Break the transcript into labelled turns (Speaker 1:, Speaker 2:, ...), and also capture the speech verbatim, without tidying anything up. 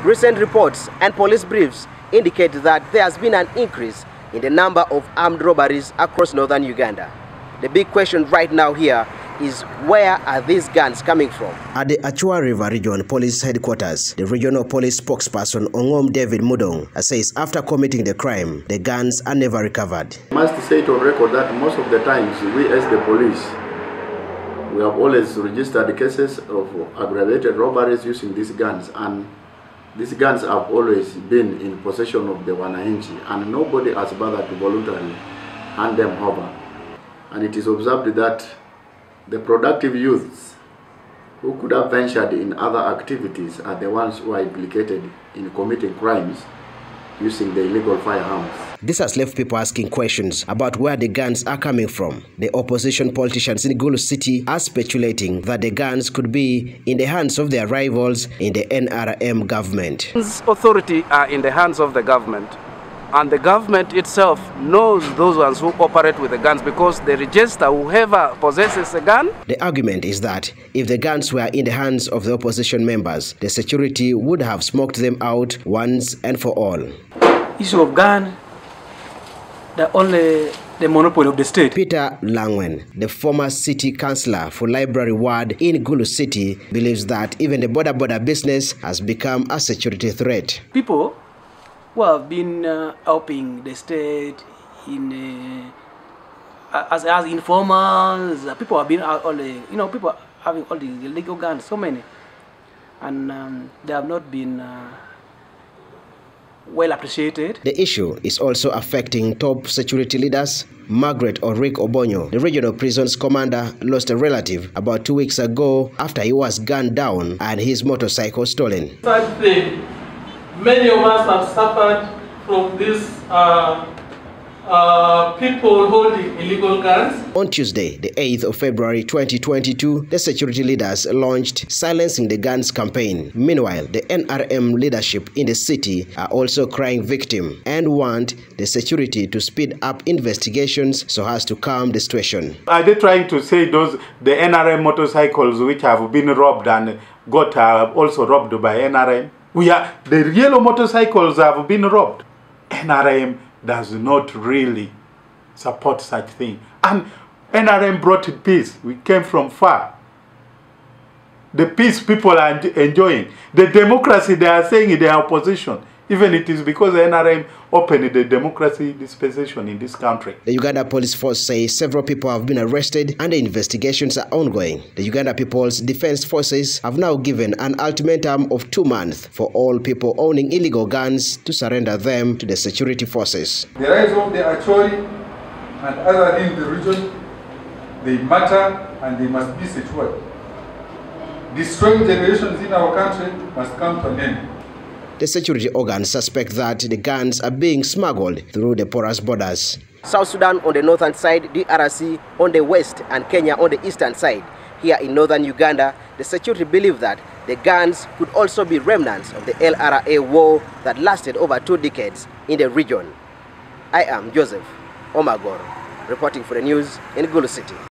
Speaker 1: Recent reports and police briefs indicate that there has been an increase in the number of armed robberies across northern Uganda. The big question right now here is, where are these guns coming from? At the Achua River Region Police Headquarters, the regional police spokesperson Ongom David Mudong says after committing the crime, the guns are never recovered.
Speaker 2: I must say it on record that most of the times we as the police, we have always registered cases of aggravated robberies using these guns, and these guns have always been in possession of the Wananchi, and nobody has bothered to voluntarily hand them over. And it is observed that the productive youths who could have ventured in other activities are the ones who are implicated in committing crimes using the illegal firearms.
Speaker 1: This has left people asking questions about where the guns are coming from. The opposition politicians in Gulu City are speculating that the guns could be in the hands of their rivals in the N R M government.
Speaker 3: Authority are in the hands of the government, and the government itself knows those ones who operate with the guns because they register whoever possesses a gun.
Speaker 1: The argument is that if the guns were in the hands of the opposition members, the security would have smoked them out once and for all.
Speaker 4: Issue of gun, the only the monopoly of the state.
Speaker 1: Peter Langwen, the former city councillor for Library Ward in Gulu City, believes that even the border border business has become a security threat.
Speaker 4: People who have been uh, helping the state in uh, as as informers, uh, people have been uh, all the, you know, people having all the illegal guns, so many, and um, they have not been uh, well appreciated.
Speaker 1: The issue is also affecting top security leaders. Margaret Orik Obonyo, the regional prisons commander, lost a relative about two weeks ago after he was gunned down and his motorcycle stolen.
Speaker 5: Such thing, many of us have suffered from this uh, uh, people holding illegal guns.
Speaker 1: On Tuesday, the eighth of February twenty twenty-two, the security leaders launched Silencing the Guns campaign. Meanwhile, the N R M leadership in the city are also crying victim and want the security to speed up investigations so as to calm the situation.
Speaker 6: Are they trying to say those the N R M motorcycles which have been robbed and got uh, also robbed by N R M? We are the yellow motorcycles have been robbed. N R M does not really support such thing. And N R M brought peace. We came from far. The peace people are enjoying. The democracy they are saying in their opposition. Even it is because the N R M opened the democracy dispensation in this country.
Speaker 1: The Uganda Police Force says several people have been arrested and the investigations are ongoing. The Uganda People's Defense Forces have now given an ultimatum of two months for all people owning illegal guns to surrender them to the security forces.
Speaker 7: The rise of the Acholi and other in the region, they matter and they must be secured. Destroying generations in our country must come to an end.
Speaker 1: The security organs suspect that the guns are being smuggled through the porous borders. South Sudan on the northern side, D R C on the west, and Kenya on the eastern side. Here in northern Uganda, the security believe that the guns could also be remnants of the L R A war that lasted over two decades in the region. I am Joseph Omagor, reporting for the news in Gulu City.